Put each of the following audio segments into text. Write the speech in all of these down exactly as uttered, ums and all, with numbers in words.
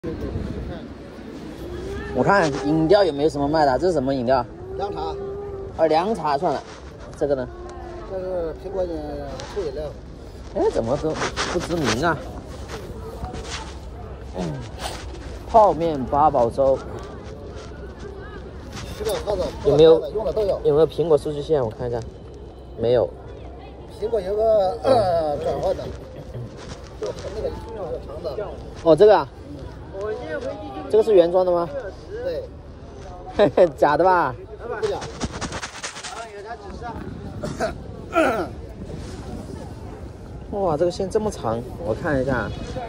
我看饮料有没有什么卖的？这是什么饮料？ 凉茶。 哦，凉茶算了。这个呢？ 这是苹果醋饮料。 哎，怎么都不知名啊？嗯，泡面八宝粥。 十个盒子有没有用的都有？ 有没有苹果数据线？我看一下，没有。 苹果有个呃转换的，就那个长的。 哦，这个啊。这个是原装的吗？ 对。 嘿嘿，假的吧？ 不假。 哇，这个线这么长，我看一下，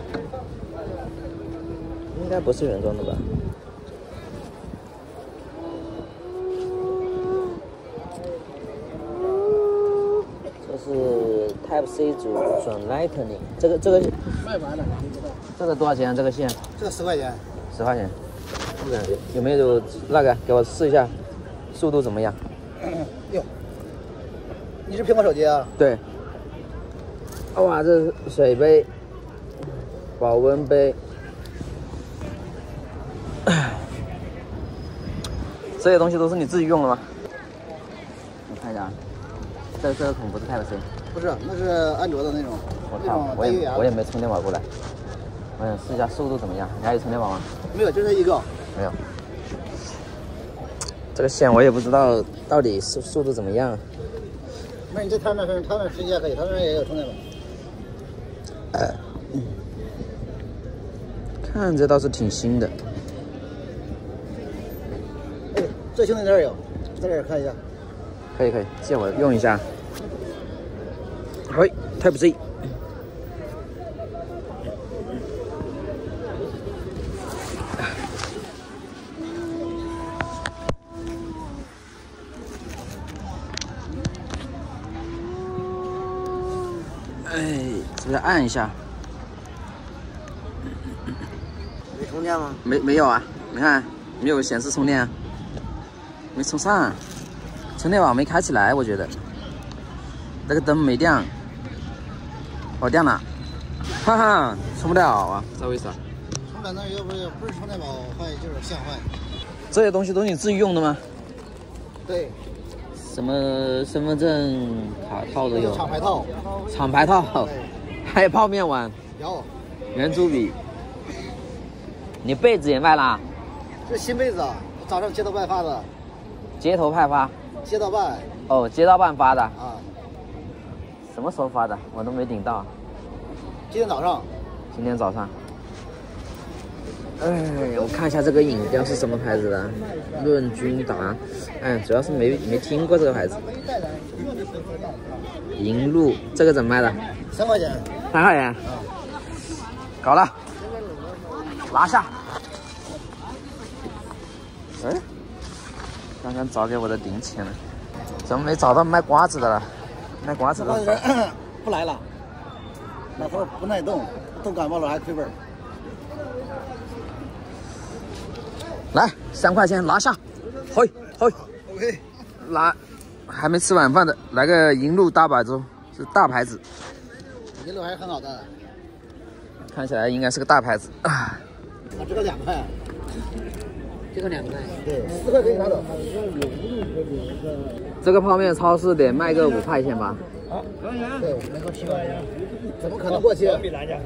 应该不是原装的吧？这是 Type C 组转 Lightning， 这个这个卖完了。 这个多少钱？这个线？ 这个十块钱。 十块钱。有没有那个给我试一下，速度怎么样？ 哟，你是苹果手机啊？ 对。哇，这是水杯、保温杯，这些东西都是你自己用的吗？我看一下，这这个孔不是 Type C， 不是，那是安卓的那种。 我靠，我也我也没充电宝过来，我想试一下速度怎么样。你还有充电宝吗？ 没有，就这一个。 没有。这个线我也不知道到底速速度怎么样。 那你这他那是他那直接可以，他那也有充电宝。 呃，嗯，看着倒是挺新的。 哎，这兄弟这儿有，在这儿看一下。 可以可以，借我用一下。喂 ，Type C。哎，是不是按一下？ 没充电吗？ 没没有啊，你看没有显示充电啊，没充上，充电宝没开起来，我觉得那个灯没亮，我亮了，哈哈，充不了啊，不知道为啥。 充在那要不不是充电宝坏就是线坏。 这些东西都是你自己用的吗？ 对。 什么身份证卡套都有。 厂牌套。 厂牌套，还有泡面碗。 有。 圆珠笔。你被子也卖啦？ 这新被子啊，早上街头办发的。 街头派发？ 街道办。 哦，街道办发的。 啊。 什么时候发的？我都没顶到。 今天早上。 今天早上。哎，我看一下这个饮料是什么牌子的？润君达。哎，主要是没没听过这个牌子。银鹭，这个怎么卖的？ 三块钱。 三块钱。搞了。拿下。哎，刚刚找给我的零钱了，怎么没找到卖瓜子的了？卖瓜子的不来了，老头不耐冻，冻感冒了还亏本。 来，三块钱拿下，嘿嘿 ，OK， 来，还没吃晚饭的，来个银鹭大白粥，是大牌子， 银鹭还是很好的， 看起来应该是个大牌子啊。 啊，这个两块， 这个两块， 对，四块可以拿走。 这个泡面超市得卖个五块钱吧？ 啊，对，没过七块钱，怎么可能过期？比来着。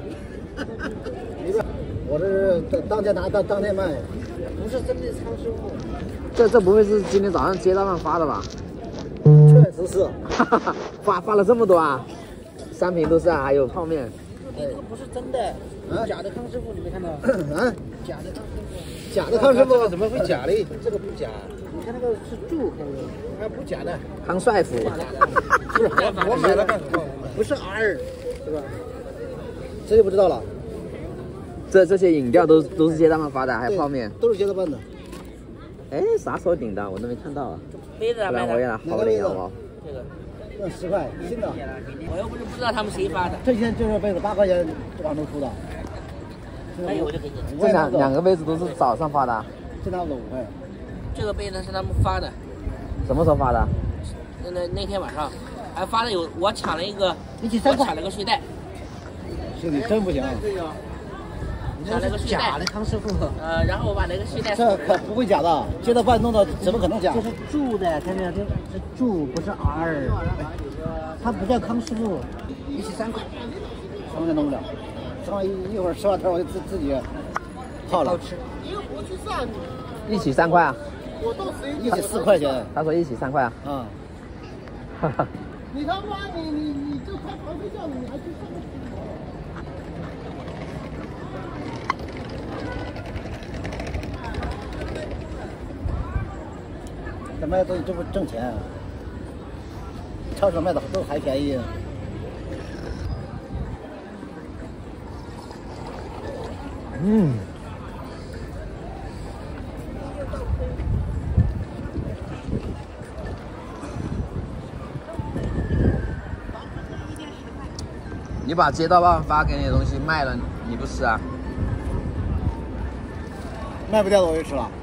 我这是当天拿当当天卖。不是真的超师傅， 这这不会是今天早上街道上发的吧？ 确实是， 发发了这么多啊，三瓶都是啊，还有泡面。 这个不是真的，啊，假的康师傅，你没看到？啊，假的康师傅，假的康师傅怎么会假嘞？这个不假，你看那个是猪康师傅，还不假的。 康帅傅， 不是我我买了干什么？不是 R， 是吧？这就不知道了。 这这些饮料都都是街道上发的，还有泡面， 都是街道办的。 哎，啥时候顶的？我都没看到啊。 杯子啊， 不然我也来薅领好不好？ 这个， 那十块新的。 我又不是不知道他们谁发的。 这些就是杯子八块钱往出出的。 那有我就给你。 这两两个杯子都是早上发的。 这拿走五块。 这个杯子是他们发的。 什么时候发的？ 那那那天晚上，还发的有我抢了一个， 一起三块。 我抢了个睡袋。 兄弟真不行。 找那个系带， 假的，康师傅。 呃，然后我把那个系带。 这可不会假的，接到半弄的，怎么可能假？这是铸的，看没有？这是铸，不是 R。它不叫康师傅，一起三块，什么也弄不了。正好一一会儿吃完头，我就自自己泡了。吃。 一起三块啊？ 一起四块钱。 他说一起三块啊？ 嗯。 哈哈。 你他妈你你你这开房睡觉，你还去上？ 这卖的东西这不挣钱、啊，超市卖的都还便宜。 嗯。你把街道办发给你的东西卖了，你不吃啊？ 卖不掉的我就吃了。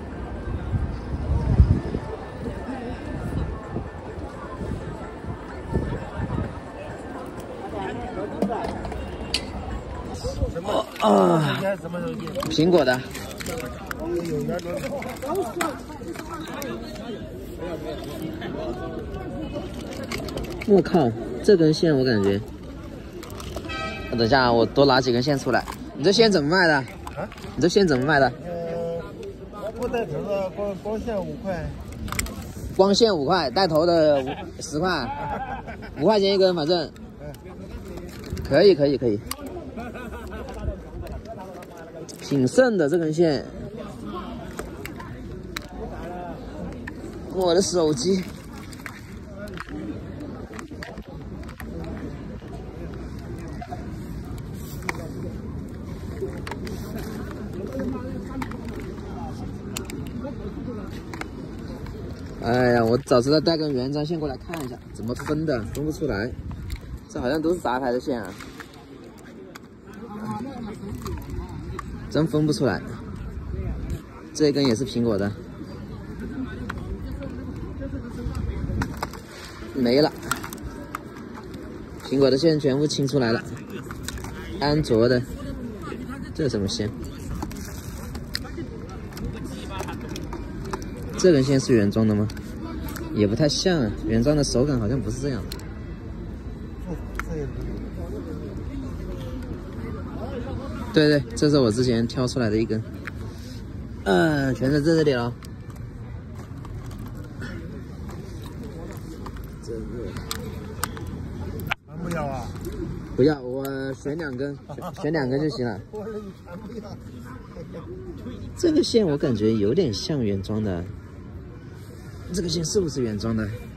哦啊！苹果的。我靠，这根线我感觉。等一下，我多拿几根线出来。你这线怎么卖的？啊？你这线怎么卖的？ 呃，不带头的光光线五块。 光线五块，带头的十块，五块钱一根，反正。可以，可以，可以。挺剩的这根线。我的手机。哎呀，我早知道带根原装线过来看一下，怎么分的，分不出来。这好像都是杂牌的线啊，真分不出来。这一根也是苹果的，没了。苹果的线全部清出来了，安卓的，这什么线？这根线是原装的吗？也不太像啊，原装的手感好像不是这样的。对对，这是我之前挑出来的一根，嗯，全在这里了。真热。 还不要啊？ 不要，我选两根，选选两根就行了。 我说你全不要。 这个线我感觉有点像原装的。这个线是不是原装的？